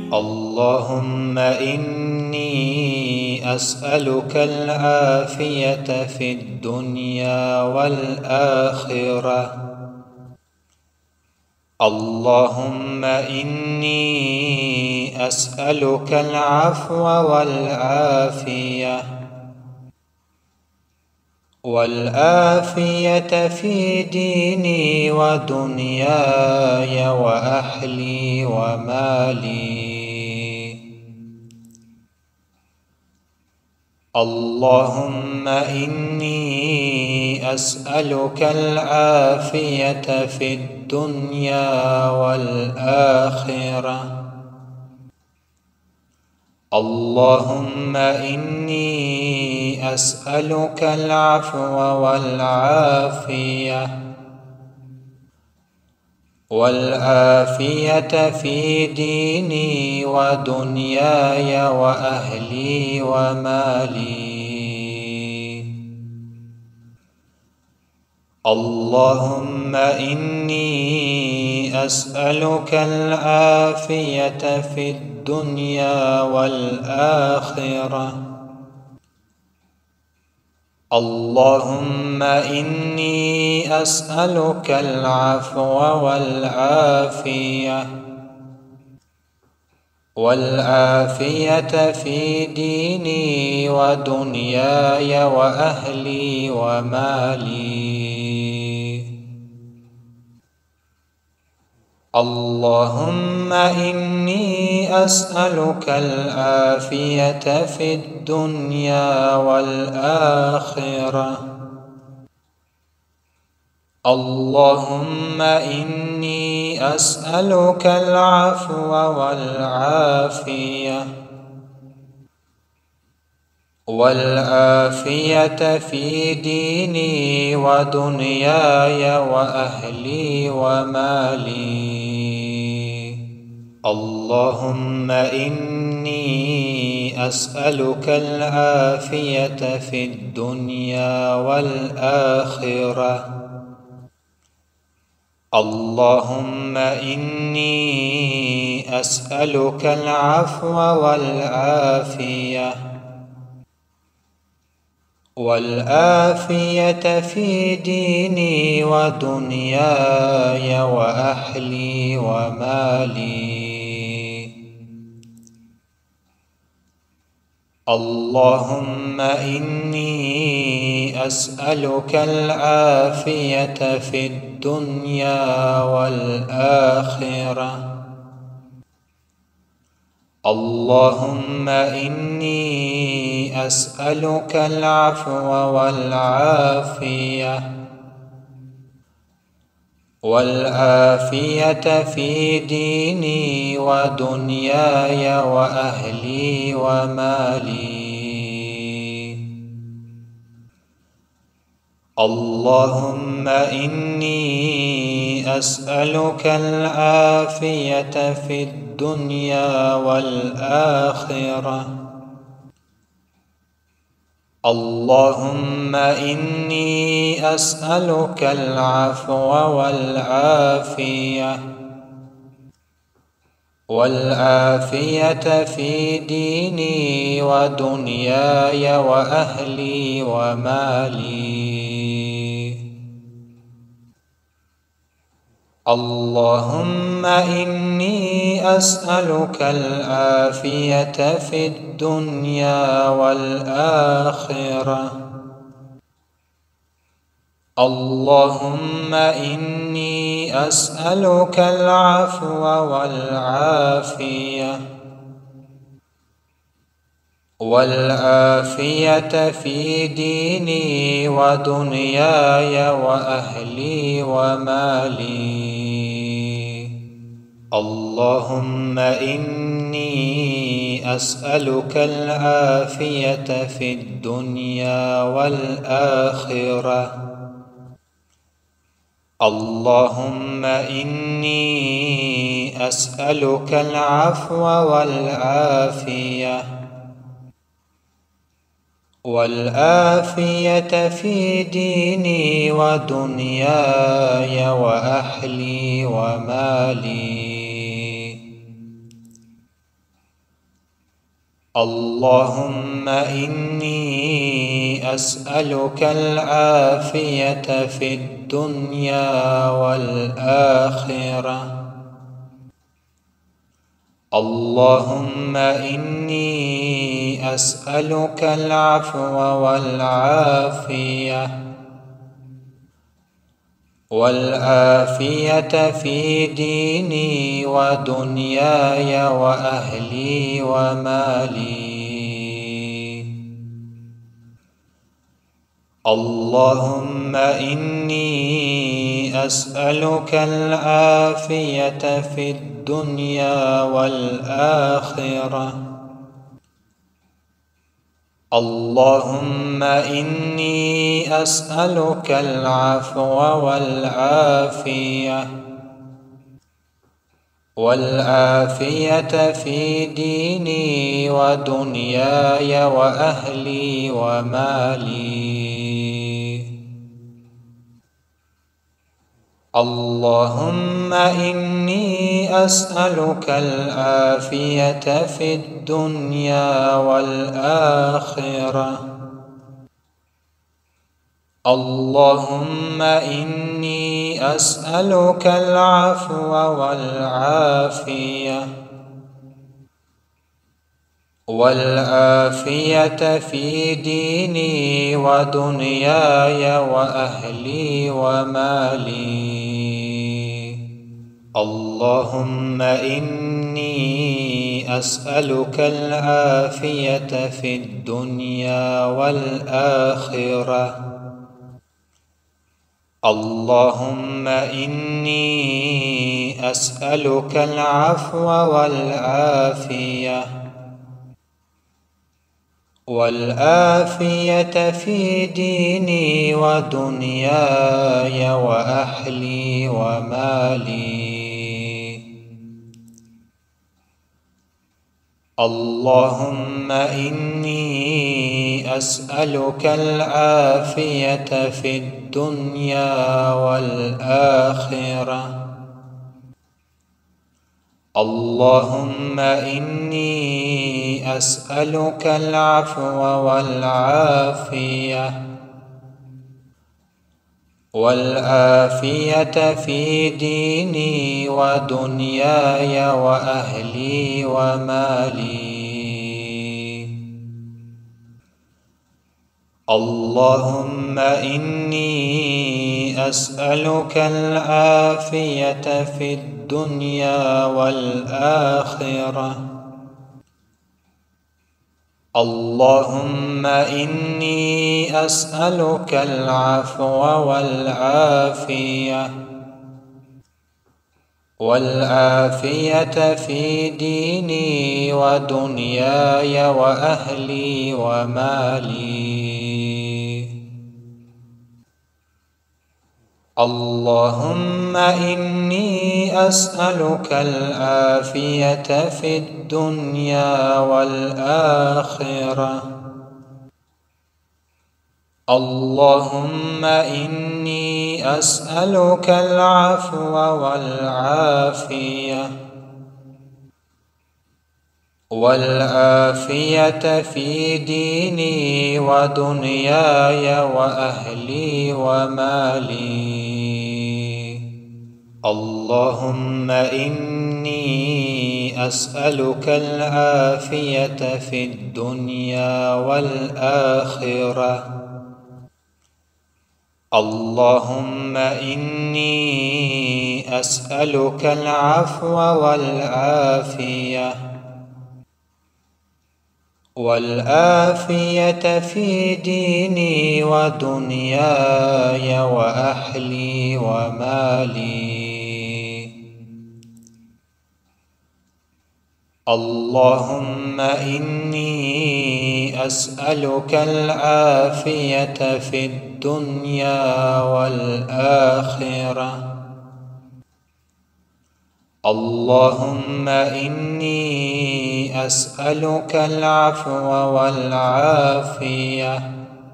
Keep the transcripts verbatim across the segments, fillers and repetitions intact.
اللهم إني أسألك العافية في الدنيا والآخرة. اللهم إني أسألك العفو والعافية والعافية في ديني ودنياي وأهلي ومالي. اللهم إني أسألك العافية في الدنيا والآخرة. اللهم إني أسألك العفو والعافية والعافية في ديني ودنياي وأهلي ومالي. اللهم إني أسألك العافية في الدنيا والآخرة. اللهم إني أسألك العفو والعافية والعافية في ديني ودنياي وأهلي ومالي. اللهم إني أسألك العافية في الدنيا والآخرة. اللهم إني أسألك العفو والعافية والعافية في ديني ودنياي وأهلي ومالي. اللهم إني أسألك العافية في الدنيا والآخرة. اللهم إني أسألك العفو والعافية والعافية في ديني ودنياي وأهلي ومالي. اللهم إني أسألك العافية في الدنيا والآخرة. اللهم إني أسألك العفو والعافية والعافية في ديني ودنياي وأهلي ومالي. اللهم إني أسألك العافية في الدنيا والآخرة. اللهم إني أسألك العفو والعافية والعافية في ديني ودنياي وأهلي ومالي. اللهم إني أسألك العافية في الدنيا والآخرة. اللهم إني أسألك العفو والعافية والعافية في ديني ودنياي وأهلي ومالي. اللهم إني أسألك العافية في الدنيا والآخرة. اللهم إني أسألك العفو والعافية والعافية في ديني ودنياي وأهلي ومالي. اللهم إني أسألك العافية في الدنيا والآخرة. اللهم إني أسألك العفو والعافية والعافية في ديني ودنياي وأهلي ومالي. اللهم إني أسألك العافية في الدنيا والآخرة. اللهم إني أسألك العفو والعافية والعافية في ديني ودنياي وأهلي ومالي. اللهم إني أسألك العافية في الدنيا والآخرة. اللهم إني أسألك العفو والعافية والعافية في ديني ودنياي وأهلي ومالي. اللهم إني أسألك العافية في الدنيا والآخرة. اللهم إني أسألك العفو والعافية والعافية في ديني ودنياي وأهلي ومالي. اللهم إني أسألك العافية في الدنيا والآخرة. اللهم إني أسألك العفو والعافية والعافية في ديني ودنياي وأهلي ومالي. اللهم إني أسألك العافية في الدنيا والآخرة. اللهم إني أسألك العفو والعافية والعافية في ديني ودنياي وأهلي ومالي. اللهم إني أسألك العافية في الدنيا والآخرة. اللهم إني أسألك العفو والعافية والعافية في ديني ودنياي وأهلي ومالي. اللهم إني أسألك العافية في الدنيا والآخرة. اللهم إني أسألك العفو والعافية والعافية في ديني ودنياي وأهلي ومالي. اللهم إني أسألك العافية في الدنيا والآخرة. اللهم إني أسألك العفو والعافية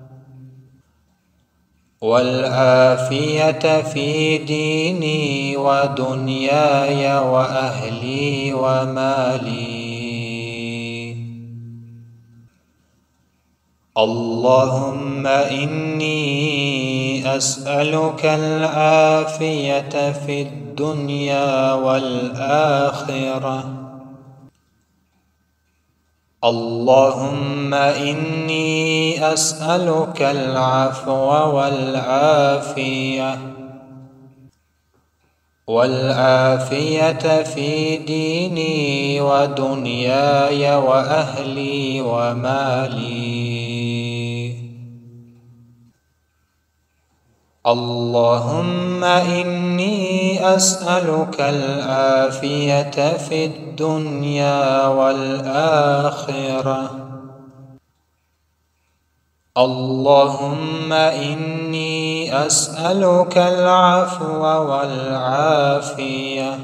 والعافية في ديني ودنياي وأهلي ومالي. اللهم إني أسألك العافية في الدنيا والآخرة. اللهم إني أسألك العفو والعافية والعافية في ديني ودنياي وأهلي ومالي. اللهم إني أسألك العافية في الدنيا والآخرة. اللهم إني أسألك العفو والعافية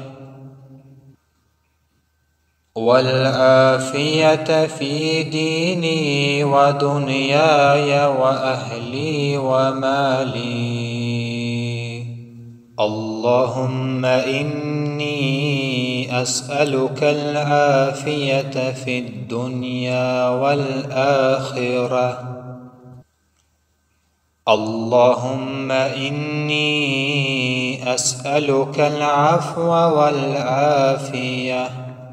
والعافية في ديني ودنياي وأهلي ومالي. اللهم إني أسألك العافية في الدنيا والآخرة. اللهم إني أسألك العفو والعافية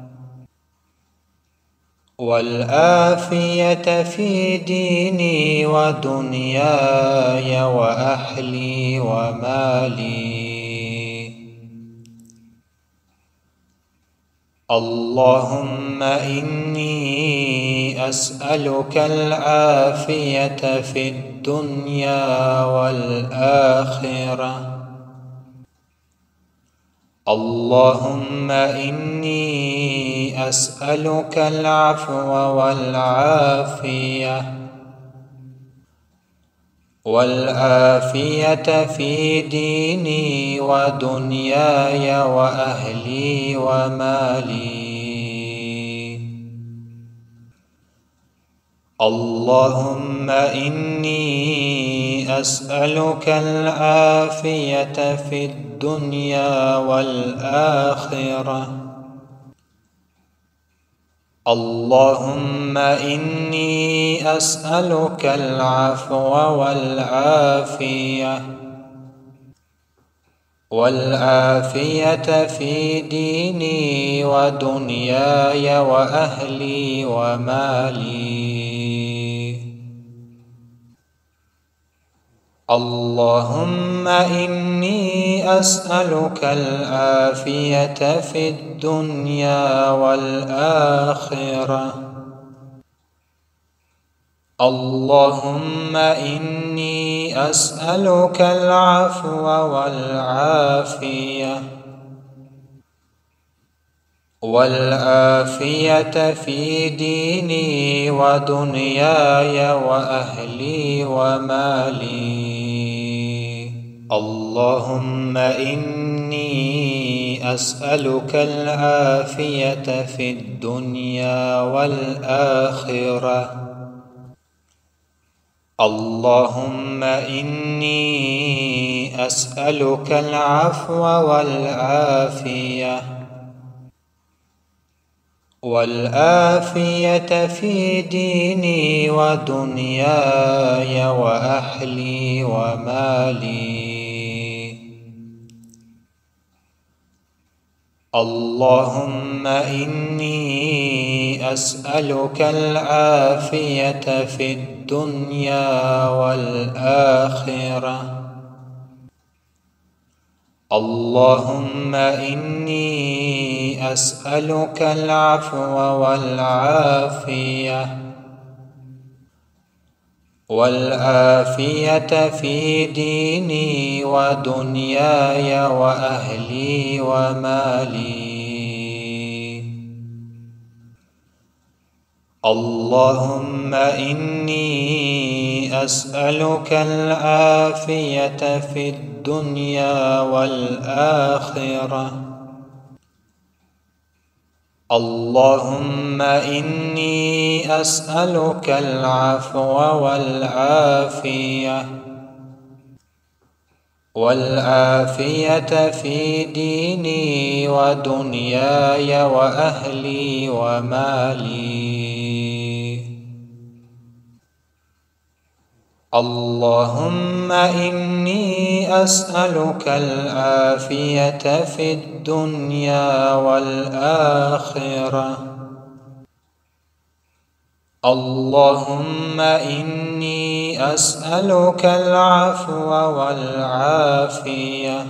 والعافية في ديني ودنياي وأهلي ومالي. اللهم إني أسألك العافية في الدنيا والآخرة. اللهم إني أسألك العفو والعافية والعافية في ديني ودنياي وأهلي ومالي. اللهم إني أسألك العافية في الدنيا والآخرة. اللهم إني أسألك العفو والعافية والعافية في ديني ودنياي وأهلي ومالي. اللهم إني أسألك العافية في الدنيا والآخرة. اللهم إني أسألك العفو والعافية والعافية في ديني ودنياي وأهلي ومالي. اللهم إني أسألك العافية في الدنيا والآخرة. اللهم إني أسألك العفو والعافية والعافية في ديني ودنياي وأهلي ومالي. اللهم إني أسألك العافية في الدنيا والآخرة. اللهم إني أسألك العفو والعافية والعافية في ديني ودنياي وأهلي ومالي. اللهم إني أسألك العافية في الدنيا والآخرة. اللهم إني أسألك العفو والعافية والعافية في ديني ودنياي وأهلي ومالي. اللهم إني أسألك العافية في الدنيا والآخرة. اللهم إني أسألك العفو والعافية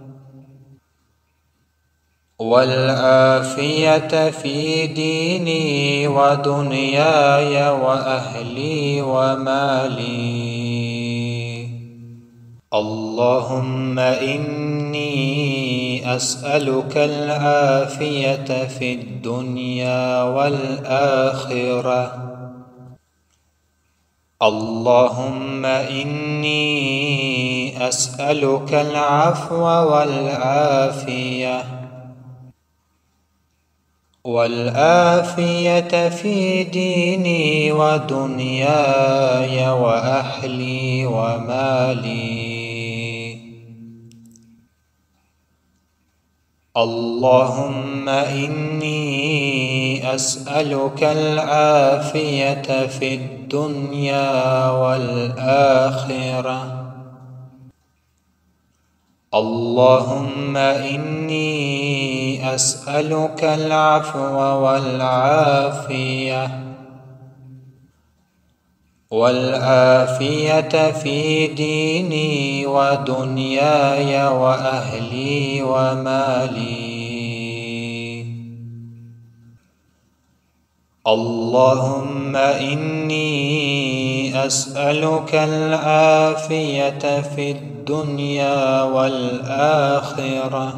والعافية في ديني ودنياي وأهلي ومالي. اللهم إني أسألك العافية في الدنيا والآخرة. اللهم إني أسألك العفو والعافية والعافية في ديني ودنياي وأهلي ومالي. اللهم إني أسألك العافية في الدنيا والآخرة. اللهم إني أسألك العفو والعافية والعافية في ديني ودنياي وأهلي ومالي. اللهم إني أسألك العافية في الدنيا والآخرة.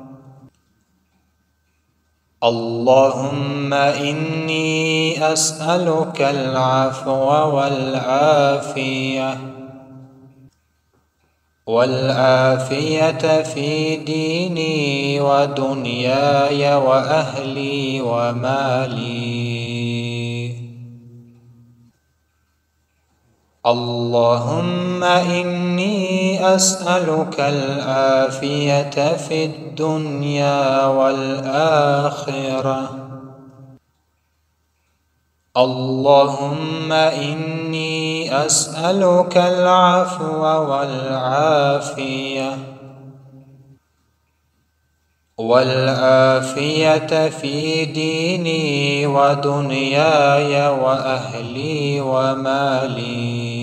اللهم إني أسألك العفو والعافية والعافية في ديني ودنياي وأهلي ومالي. اللهم إني أسألك العافية في الدنيا والآخرة. اللهم إني أسألك العفو والعافية والعافية في ديني ودنياي وأهلي ومالي.